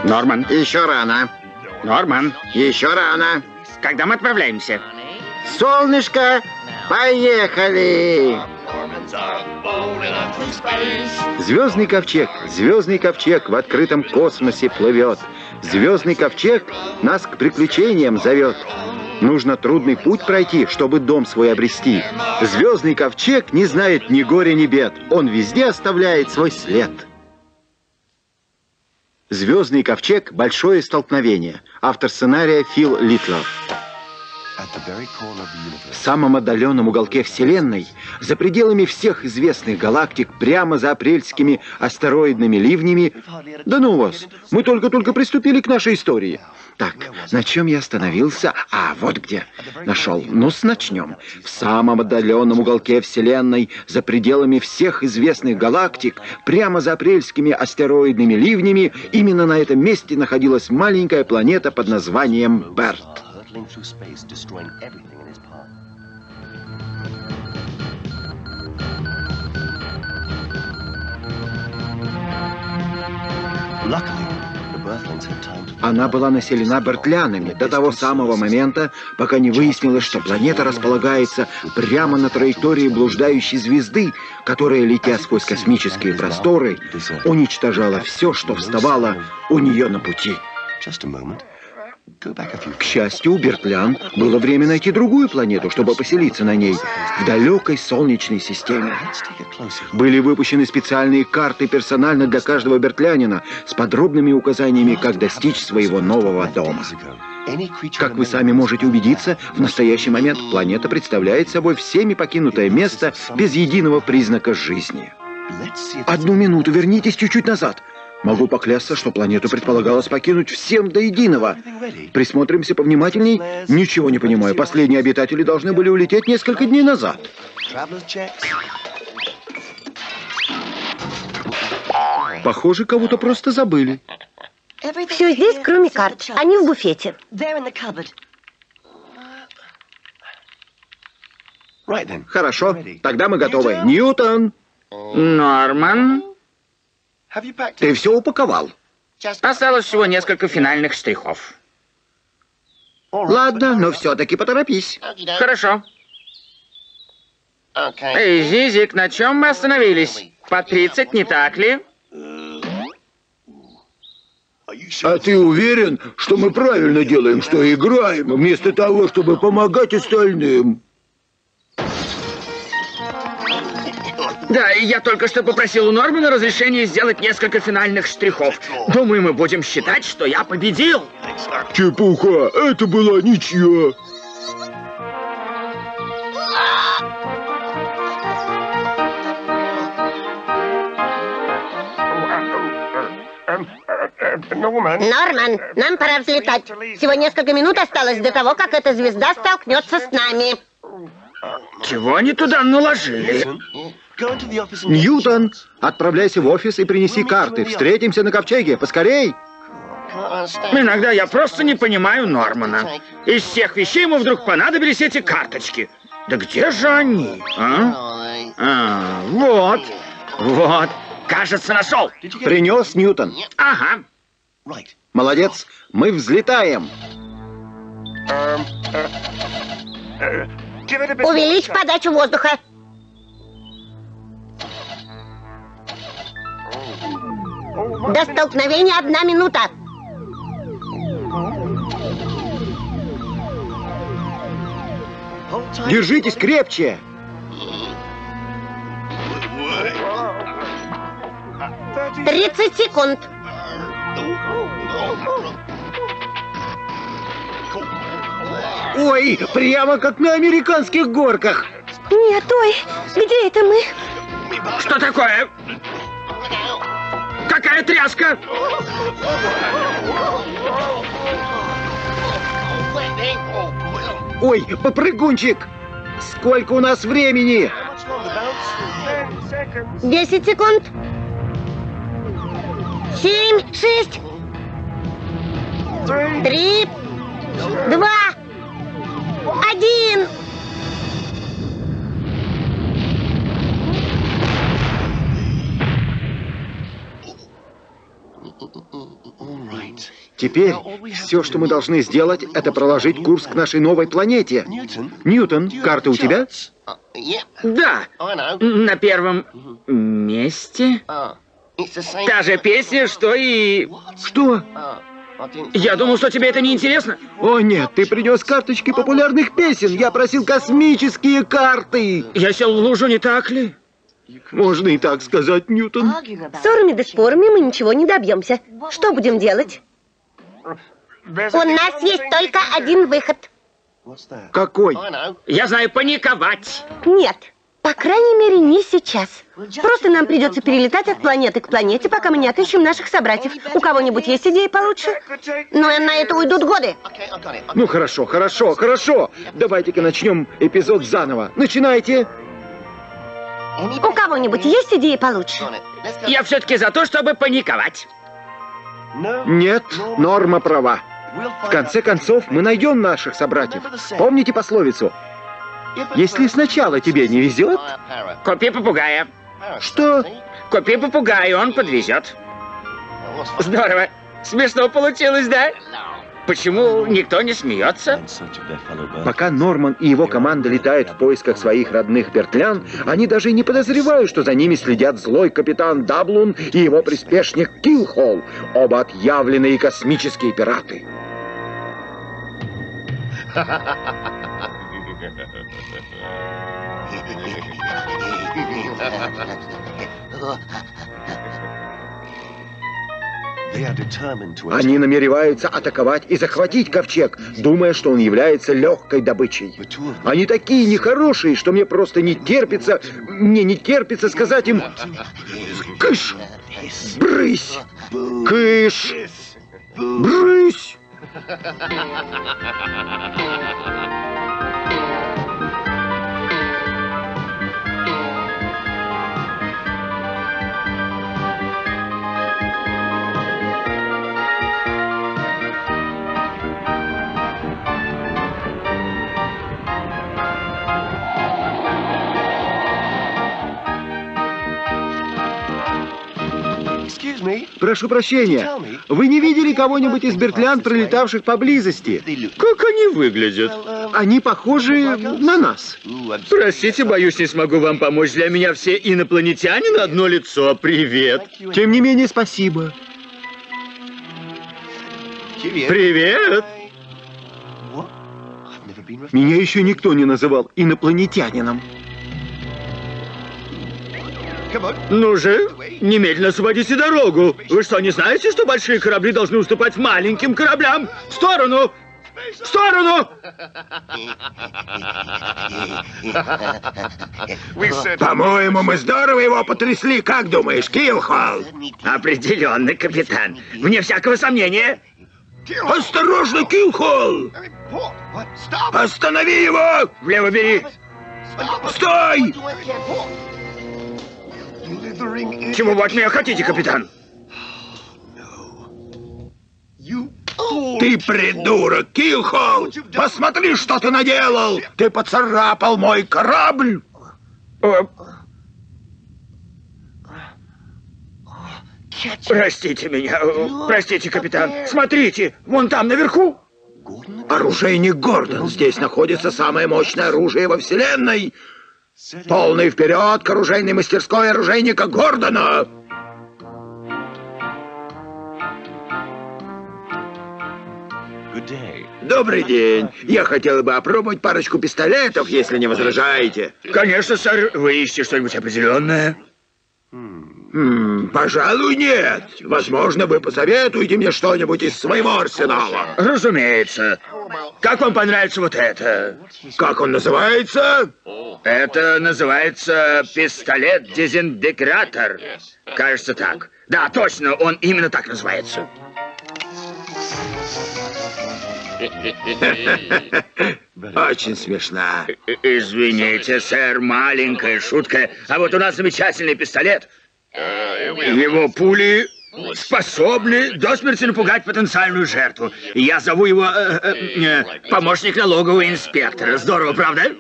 Норман. Еще рано. Норман. Еще рано. Когда мы отправляемся? Солнышко, поехали! Звездный ковчег в открытом космосе плывет. Звездный ковчег нас к приключениям зовет. Нужно трудный путь пройти, чтобы дом свой обрести. Звездный ковчег не знает ни горя, ни бед. Он везде оставляет свой след. Звездный ковчег. Большое столкновение. Автор сценария Фил Литлов. В самом отдаленном уголке Вселенной, за пределами всех известных галактик, прямо за апрельскими астероидными ливнями... Да ну вас, мы только-только приступили к нашей истории. Так, на чем я остановился? А, вот где. Нашел. Ну-с, начнем. В самом отдаленном уголке Вселенной, за пределами всех известных галактик, прямо за апрельскими астероидными ливнями, именно на этом месте находилась маленькая планета под названием Берт. Through space, destroying everything in his path. Luckily, the Earthlings had time to... Она была населена бертлянами до того самого момента, пока не выяснилось, что планета располагается прямо на траектории блуждающей звезды, которая, летя сквозь космические просторы, уничтожала все, что вставало у нее на пути. Just a moment. К счастью, у бертлян было время найти другую планету, чтобы поселиться на ней, в далекой Солнечной системе. Были выпущены специальные карты персонально для каждого бертлянина с подробными указаниями, как достичь своего нового дома. Как вы сами можете убедиться, в настоящий момент планета представляет собой всеми покинутое место без единого признака жизни. Одну минуту, вернитесь чуть-чуть назад. Могу поклясться, что планету предполагалось покинуть всем до единого. Присмотримся повнимательней. Ничего не понимаю. Последние обитатели должны были улететь несколько дней назад. Похоже, кого-то просто забыли. Все здесь, кроме карт. Они в буфете. Хорошо, тогда мы готовы. Ньютон! Норман. Ты все упаковал? Осталось всего несколько финальных штрихов. Ладно, но все-таки поторопись. Хорошо. Эй, Зизик, на чем мы остановились? По 30, не так ли? А ты уверен, что мы правильно делаем, что играем, вместо того, чтобы помогать остальным? Да, я только что попросил у Нормана разрешения сделать несколько финальных штрихов. Думаю, мы будем считать, что я победил. Чепуха, это была ничья. Норман, нам пора взлетать. Всего несколько минут осталось до того, как эта звезда столкнется с нами. Чего они туда наложили? Ньютон, отправляйся в офис и принеси карты. Встретимся на ковчеге. Поскорей! Иногда я просто не понимаю Нормана. Из всех вещей ему вдруг понадобились эти карточки. Да где же они? Вот. Вот. Кажется, нашел. Принес, Ньютон? Ага. Молодец. Мы взлетаем. Увеличь подачу воздуха. До столкновения 1 минута. Держитесь крепче. 30 секунд. Ой, прямо как на американских горках. Нет, ой, где это мы? Что такое? Какая тряска? Ой, попрыгунчик. Сколько у нас времени? 10 секунд. 7, 6, 3, 2, 1. Теперь все, что мы должны сделать, это проложить курс к нашей новой планете. Ньютон, карта у тебя? Да, на первом месте. Та же песня, что и... Что? Я думал, что тебе это не интересно. О нет, ты принес карточки популярных песен. Я просил космические карты. Я сел в лужу, не так ли? Можно и так сказать, Ньютон. Ссорами да спорами мы ничего не добьемся. Что будем делать? У нас есть только один выход. Какой? Я знаю, паниковать. Нет, по крайней мере, не сейчас. Просто нам придется перелетать от планеты к планете, пока мы не отыщем наших собратьев. У кого-нибудь есть идеи получше? Но на это уйдут годы. Ну хорошо, хорошо, хорошо. Давайте-ка начнем эпизод заново. Начинайте. У кого-нибудь есть идеи получше? Я все-таки за то, чтобы паниковать. Нет, Норма права. В конце концов, мы найдем наших собратьев. Помните пословицу? Если сначала тебе не везет... Купи попугая. Что? Купи попугая, он подвезет. Здорово. Смешно получилось, да? Почему никто не смеется? Пока Норман и его команда летают в поисках своих родных бертлян, они даже и не подозревают, что за ними следят злой капитан Даблун и его приспешник Килхолл, оба отъявленные космические пираты. Они намереваются атаковать и захватить ковчег, думая, что он является легкой добычей. Они такие нехорошие, что мне просто не терпится сказать им: «Кыш! Брысь! Кыш! Брысь!» Прошу прощения, вы не видели кого-нибудь из бертлян, пролетавших поблизости? Как они выглядят? Они похожи на нас. Простите, боюсь, не смогу вам помочь. Для меня все инопланетяне на одно лицо. Привет. Тем не менее, спасибо. Привет. Меня еще никто не называл инопланетянином. Ну же, немедленно освободите дорогу. Вы что, не знаете, что большие корабли должны уступать маленьким кораблям? В сторону! В сторону! По-моему, мы здорово его потрясли. Как думаешь, Килхолл? Определенно, капитан. Вне всякого сомнения. Осторожно, Килхолл! Останови его! Влево бери. Стой! Чего вы от меня хотите, капитан? Ты придурок, Килхолл! Посмотри, что ты наделал! Ты поцарапал мой корабль! Простите меня. Простите, капитан. Смотрите, вон там, наверху. Оружейник Гордон. Здесь находится самое мощное оружие во Вселенной. Полный вперед к оружейной мастерской оружейника Гордона! Добрый день. Я хотел бы опробовать парочку пистолетов, если не возражаете. Конечно, сэр. Вы ищете что-нибудь определенное? Пожалуй, нет. Возможно, вы посоветуете мне что-нибудь из своего арсенала. Разумеется. Как вам понравится вот это? Как он называется? Это называется пистолет-дезинтегратор. Кажется, так. Да, точно, он именно так называется. Очень смешно. Извините, сэр, маленькая шутка. А вот у нас замечательный пистолет. Его пули способны до смерти напугать потенциальную жертву. Я зову его помощник налогового инспектора. Здорово, правда?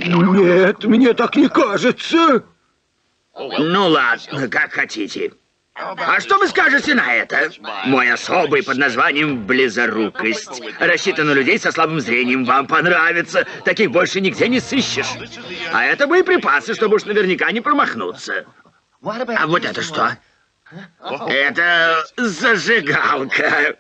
Нет, мне так не кажется. Ну ладно, как хотите. А что вы скажете на это? Мой особый под названием «близорукость». Рассчитан на людей со слабым зрением. Вам понравится. Таких больше нигде не сыщешь. А это боеприпасы, чтобы уж наверняка не промахнуться. А вот это что? Это зажигалка.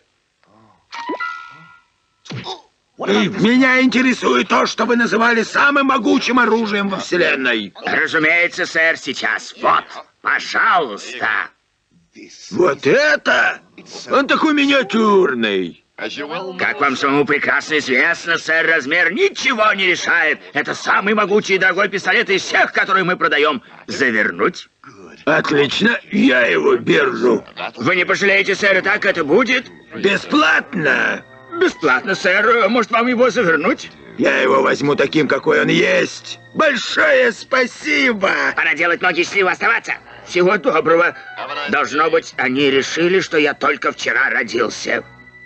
Меня интересует то, что вы называли самым могучим оружием во Вселенной. Разумеется, сэр, сейчас. Вот, пожалуйста. Вот это? Он такой миниатюрный. Как вам самому прекрасно известно, сэр, размер ничего не решает. Это самый могучий и дорогой пистолет из всех, которые мы продаем. Завернуть? Отлично, я его беру. Вы не пожалеете, сэр, и так это будет? Бесплатно. Бесплатно, сэр. Может, вам его завернуть? Я его возьму таким, какой он есть. Большое спасибо. Пора делать ноги счастливо оставаться. Всего доброго. Должно быть, они решили, что я только вчера родился.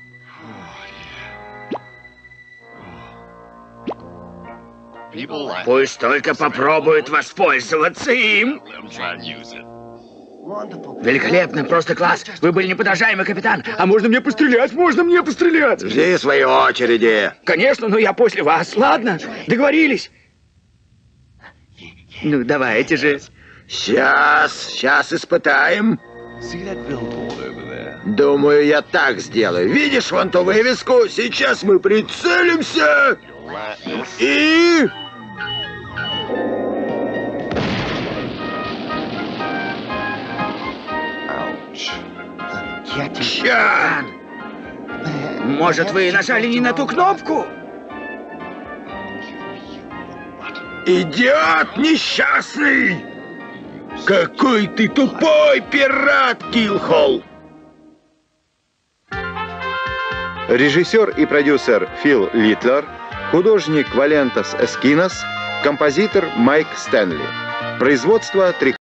Пусть только попробуют воспользоваться им. Великолепно, просто класс. Вы были неподражаемый, капитан. А можно мне пострелять? Можно мне пострелять? Жди своей очереди. Конечно, но я после вас. Ладно, договорились. Ну, давайте же. Сейчас испытаем. See that billboard over there? Думаю, я так сделаю. Видишь вон ту вывеску? Сейчас мы прицелимся. И... Ща! Может, вы нажали не на ту кнопку? Идиот несчастный! Какой ты тупой пират, Киллхолл! Режиссер и продюсер Фил Литлер, художник Валентос Эскинос, композитор Майк Стэнли. Производство